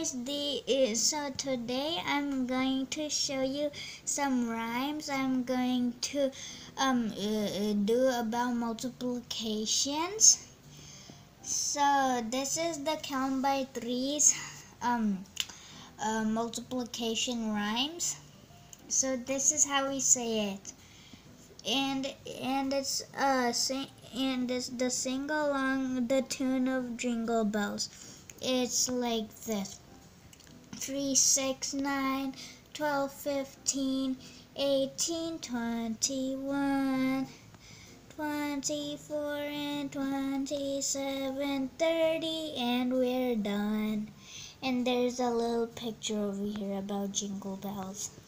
guys, so today I'm going to show you some rhymes. I'm going to do about multiplications. So this is the count by threes multiplication rhymes. So this is how we say it, and it's the sing along the tune of Jingle Bells. It's like this: 3, 6, 9, 12, 15, 18, 21, 24, and 27, 30, and we're done. And there's a little picture over here about Jingle Bells.